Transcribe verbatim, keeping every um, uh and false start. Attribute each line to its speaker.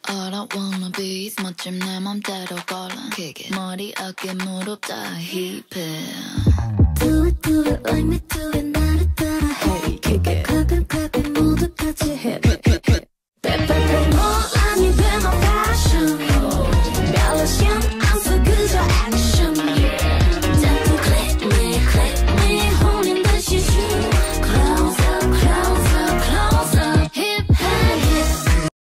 Speaker 1: All I wanna be is 멋짐 내 맘대로 걸어 머리 어깨 무릎 다 힙해
Speaker 2: Do it do it like me do it 나를 따라 해 가끔 가끔 모두 같이 해